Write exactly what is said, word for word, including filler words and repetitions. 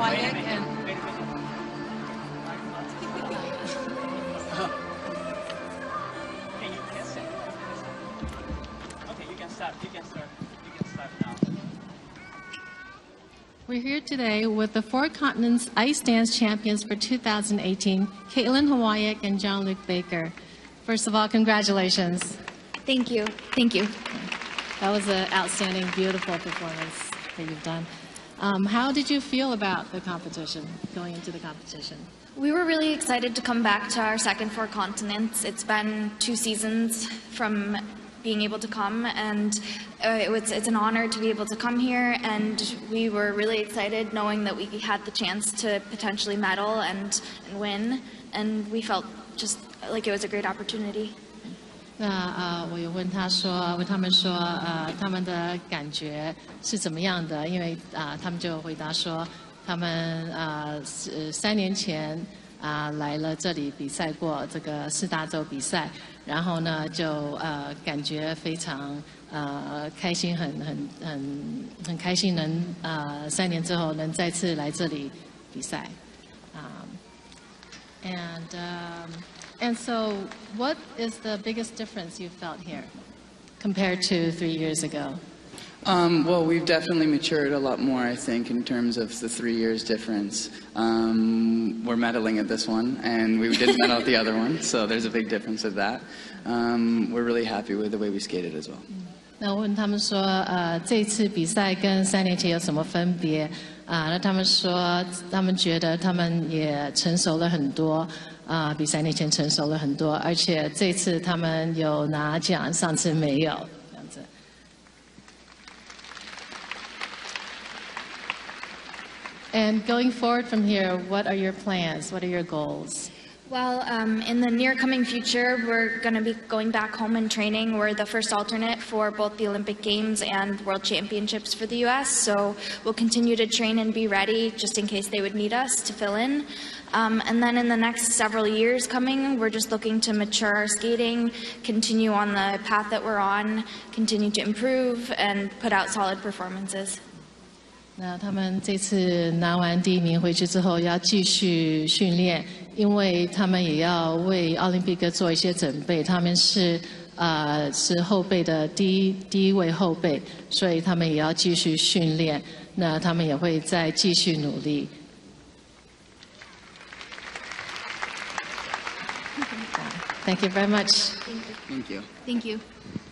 Hawaii and we're here today with the Four Continents Ice Dance Champions for two thousand eighteen, Caitlin Hawaii and John-Luc Baker. First of all, congratulations. Thank you. Thank you. That was an outstanding, beautiful performance that you've done. Um, how did you feel about the competition, going into the competition? We were really excited to come back to our second Four Continents. It's been two seasons from being able to come, and uh, it was, it's an honor to be able to come here, and we were really excited knowing that we had the chance to potentially medal and, and win, and we felt just like it was a great opportunity. 那呃，我有问他说，问他们说，呃，他们的感觉是怎么样的？因为啊、呃，他们就回答说，他们呃是三年前啊、呃、来了这里比赛过这个四大洲比赛，然后呢就呃感觉非常呃开心，很很很很开心能呃三年之后能再次来这里比赛，啊、um, and、um, And so, what is the biggest difference you felt here compared to three years ago? Um, well, we've definitely matured a lot more, I think, in terms of the three years difference. Um, we're medaling at this one, and we didn't medal at the other one, so there's a big difference of that. Um, we're really happy with the way we skated as well. 那我问他们说，呃，这一次比赛跟三年前有什么分别？啊、呃，那他们说，他们觉得他们也成熟了很多。 啊、呃，比三年前成熟了很多，而且这次他们有拿奖，上次没有，这样子。And going forward from here, what are your plans? What are your goals? Well, um, in the near coming future, we're going to be going back home and training. We're the first alternate for both the Olympic Games and World Championships for the U S, so we'll continue to train and be ready just in case they would need us to fill in. Um, and then in the next several years coming, we're just looking to mature our skating, continue on the path that we're on, continue to improve, and put out solid performances. 那他们这次拿完第一名回去之后，要继续训练，因为他们也要为奥林匹克做一些准备。他们是呃是后备的第一第一位后备，所以他们也要继续训练。那他们也会再继续努力。 Thank you very much. Thank you. Thank you. Thank you.